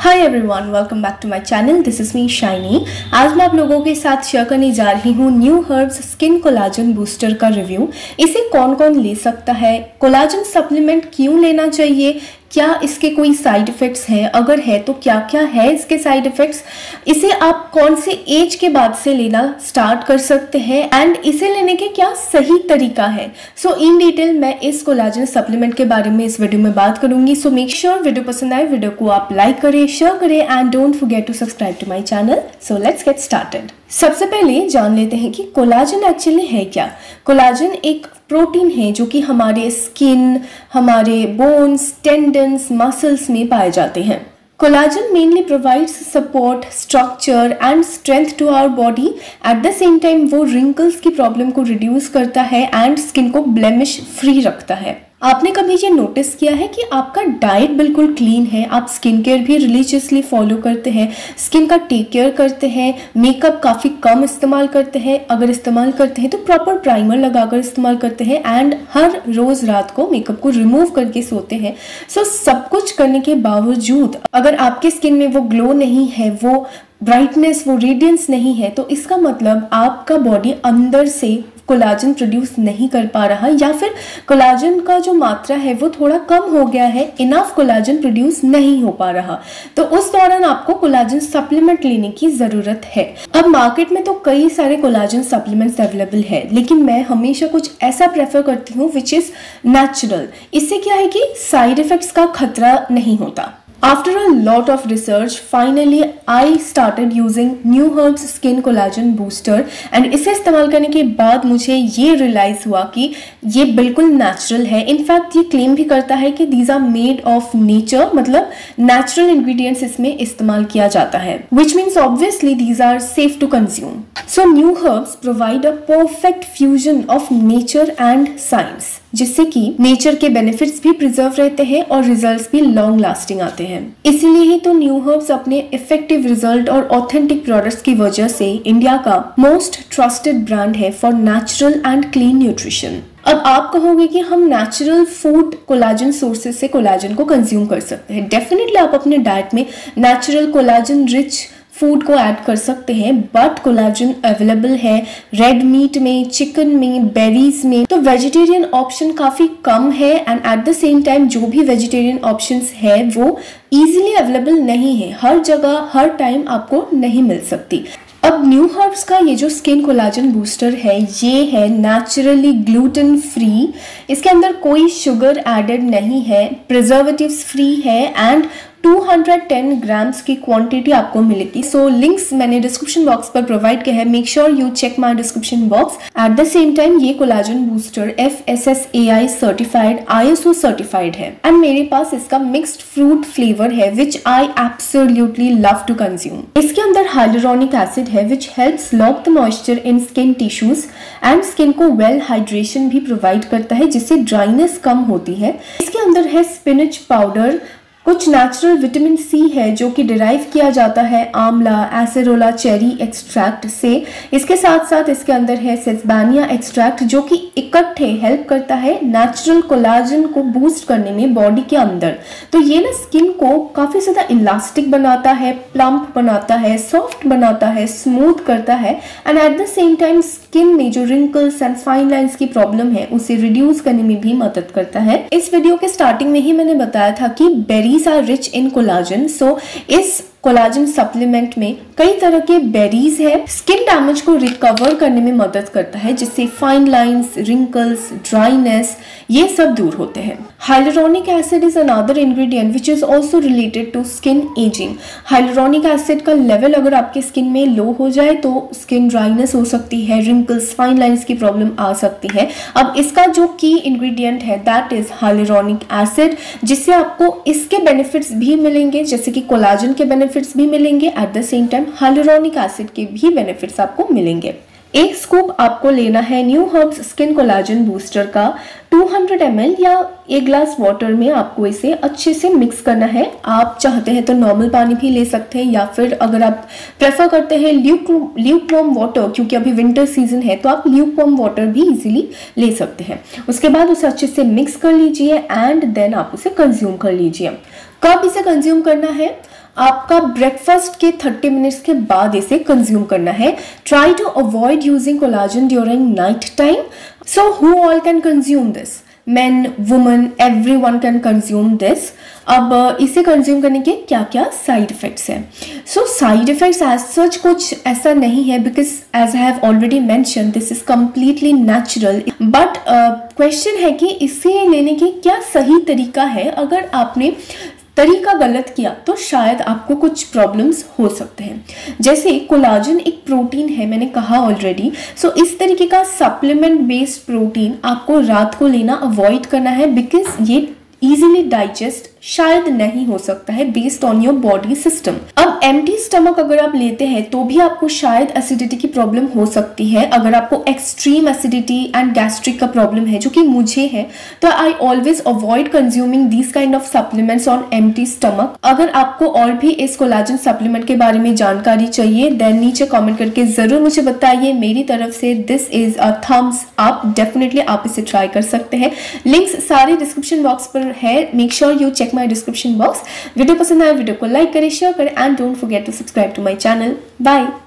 Hi everyone, welcome back to my channel. This is me Shiny. आज मैं आप लोगों के साथ शेयर करने जा रही हूँ New Herbs skin collagen booster का रिव्यू। इसे कौन कौन ले सकता है, कोलाजन सप्लीमेंट क्यों लेना चाहिए, क्या इसके कोई साइड इफ़ेक्ट्स हैं, अगर है तो क्या क्या है इसके साइड इफ़ेक्ट्स, इसे आप कौन से एज के बाद से लेना स्टार्ट कर सकते हैं एंड इसे लेने के क्या सही तरीका है। सो इन डिटेल मैं इस कोलाजन सप्लीमेंट के बारे में इस वीडियो में बात करूंगी। सो मेक श्योर वीडियो पसंद आए वीडियो को आप लाइक करें, शेयर करें and don't forget to subscribe to my channel. So let's get started. सबसे पहले जान लेते हैं कि कोलाजन एक्चुअली है क्या। कोलाजन एक प्रोटीन है जो कि हमारे स्किन, हमारे बोन्स, टेंडन्स, मसल्स में पाए जाते हैं। Collagen mainly provides support, structure and strength to our body. At the same time वो रिंकल्स की प्रॉब्लम को रिड्यूस करता है एंड स्किन को ब्लेमिश फ्री रखता है। आपने कभी ये नोटिस किया है कि आपका डाइट बिल्कुल क्लीन है, आप स्किन केयर भी रिलीजियसली फॉलो करते हैं, स्किन का टेक केयर करते हैं, मेकअप काफ़ी कम इस्तेमाल करते हैं, अगर इस्तेमाल करते हैं तो प्रॉपर प्राइमर लगाकर इस्तेमाल करते हैं एंड हर रोज़ रात को मेकअप को रिमूव करके सोते हैं। सो सब कुछ करने के बावजूद अगर आपके स्किन में वो ग्लो नहीं है, वो ब्राइटनेस, वो रेडियंस नहीं है, तो इसका मतलब आपका बॉडी अंदर से कोलाजन प्रोड्यूस नहीं कर पा रहा या फिर कोलाजन का जो मात्रा है वो थोड़ा कम हो गया है, इनफ कोलाजन प्रोड्यूस नहीं हो पा रहा। तो उस दौरान आपको कोलाजन सप्लीमेंट लेने की ज़रूरत है। अब मार्केट में तो कई सारे कोलाजन सप्लीमेंट्स अवेलेबल है, लेकिन मैं हमेशा कुछ ऐसा प्रेफर करती हूँ विच इज़ नेचुरल। इससे क्या है कि साइड इफ़ेक्ट्स का खतरा नहीं होता। After a lot of research, finally I started using New Herbs Skin Collagen Booster and इसे इस्तेमाल करने के बाद मुझे ये रियलाइज हुआ कि ये बिल्कुल नेचुरल है। इनफैक्ट ये क्लेम भी करता है कि these are made of nature, मतलब नेचुरल इंग्रेडिएंट्स इसमें इस्तेमाल किया जाता है, which means obviously these are safe to consume. So New Herbs provide a perfect fusion of nature and science, जिससे कि नेचर के बेनिफिट्स भी प्रिजर्व रहते हैं और रिजल्ट्स भी लॉन्ग लास्टिंग आते हैं। इसीलिए ही तो न्यू हर्ब्स अपने इफेक्टिव रिजल्ट और ऑथेंटिक प्रोडक्ट्स की वजह से इंडिया का मोस्ट ट्रस्टेड ब्रांड है for natural and clean nutrition. अब आप कहोगे कि हम नेचुरल फूड कोलाजन सोर्सेज से कोलाजन को कंज्यूम कर सकते हैं। डेफिनेटली आप अपने डाइट में नेचुरल कोलाजन रिच फूड को ऐड कर सकते हैं, बट कोलाजन अवेलेबल है रेड मीट में, चिकन में, बेरीज में। तो वेजिटेरियन ऑप्शन काफ़ी कम है and at the same time जो भी वेजिटेरियन ऑप्शंस है वो इजीली अवेलेबल नहीं है, हर जगह हर टाइम आपको नहीं मिल सकती। अब न्यू हर्ब्स का ये जो स्किन कोलाजन बूस्टर है ये है नेचुरली ग्लूटेन फ्री, इसके अंदर कोई शुगर एडेड नहीं है, प्रिजर्वेटिव्स फ्री है एंड 210 ग्राम्स की क्वांटिटी आपको मिलेगी। सो लिंक्स मैंने डिस्क्रिप्शन बॉक्स पर प्रोवाइड किया है, make sure you check my description box. At the same time ये collagen booster FSSAI certified, ISO certified है एंड मेरे पास इसका मिक्स्ड फ्रूट फ्लेवर है which I absolutely love to consume. इसके अंदर हाइलुरोनिक एसिड है which helps lock the moisture in skin tissues and skin को वेल हाइड्रेशन भी प्रोवाइड करता है जिससे ड्राइनेस कम होती है। इसके अंदर है स्पिनच पाउडर, कुछ नेचुरल विटामिन सी है जो कि डिराइव किया जाता है आंवला, एसेरोला चेरी एक्सट्रैक्ट से। इसके साथ साथ इसके अंदर है सेसबानिया एक्सट्रैक्ट जो कि इकट्ठे हेल्प करता है नेचुरल कोलाजन को बूस्ट करने में बॉडी के अंदर। तो ये ना स्किन को काफ़ी ज़्यादा इलास्टिक बनाता है, प्लम्प बनाता है, सॉफ्ट बनाता है, स्मूथ करता है and at the same time skin में जो रिंकल्स एंड फाइन लाइंस की प्रॉब्लम है उसे रिड्यूस करने में भी मदद करता है। इस वीडियो के स्टार्टिंग में ही मैंने बताया था कि berries are rich in collagen. So इस कोलाजन सप्लीमेंट में कई तरह के बेरीज है, स्किन डैमेज को रिकवर करने में मदद करता है जिससे फाइन लाइंस, रिंकल्स, ड्राइनेस ये सब दूर होते हैं। Hyaluronic acid is another ingredient which is also related to skin ageing. Hyaluronic acid का लेवल अगर आपके स्किन में लो हो जाए तो स्किन ड्राइनेस हो सकती है, रिंकल्स, फाइन लाइंस की प्रॉब्लम आ सकती है। अब इसका जो की इंग्रेडिएंट है दैट इज हाइलुरोनिक एसिड, जिससे आपको इसके बेनिफिट्स भी मिलेंगे जैसे कि कोलाजन के बेनिफिट्स भी मिलेंगे, at the same time hyaluronic acid के भी बेनिफिट्स आपको मिलेंगे। एक स्कूप आपको लेना है New Herbs skin collagen booster का 200 ml या एक ग्लास वाटर में आपको इसे अच्छे से मिक्स करना है। आप चाहते हैं तो नॉर्मल पानी भी ले सकते हैं या फिर अगर आप प्रेफर करते हैं ल्यूकवार्म वाटर, क्योंकि अभी विंटर सीजन है तो आप ल्यूकवार्म वाटर भी इजीली ले सकते हैं। उसके बाद उसे अच्छे से मिक्स कर लीजिए एंड देन आप उसे कंज्यूम कर लीजिए। कब इसे कंज्यूम करना है? आपका ब्रेकफास्ट के 30 मिनट्स के बाद इसे कंज्यूम करना है। Try to avoid using collagen during night time. So who all can consume this? Men, women, everyone can consume this। अब इसे कंज्यूम करने के क्या क्या साइड इफेक्ट्स हैं? So side effects as such कुछ ऐसा नहीं है, because as I have already mention this is completely natural. But question है कि इसे लेने के क्या सही तरीका है। अगर आपने तरीका गलत किया तो शायद आपको कुछ प्रॉब्लम्स हो सकते हैं। जैसे कोलाजन एक प्रोटीन है, मैंने कहा ऑलरेडी। सो इस तरीके का सप्लीमेंट बेस्ड प्रोटीन आपको रात को लेना अवॉइड करना है, बिकॉज ये इजीली डाइजेस्ट शायद नहीं हो सकता है based on your body system. अब एम्प्टी स्टमक अगर आप लेते हैं तो भी आपको शायद एसिडिटी की प्रॉब्लम हो सकती है। अगर आपको एक्सट्रीम एसिडिटी एंड गैस्ट्रिक का प्रॉब्लम है, जो कि मुझे है, तो I always avoid consuming this kind of supplements on empty stomach. अगर आपको और भी इस कोलाजन सप्लीमेंट के बारे में जानकारी चाहिए, देन नीचे कॉमेंट करके जरूर मुझे बताइए। मेरी तरफ से this is a thumbs up. Definitely आप इसे ट्राई कर सकते हैं। लिंक्स सारे डिस्क्रिप्शन बॉक्स पर है। Make sure you check my description box. Video पसंद आए वीडियो को लाइक करें, शेयर करें and don't forget to subscribe to my channel. Bye.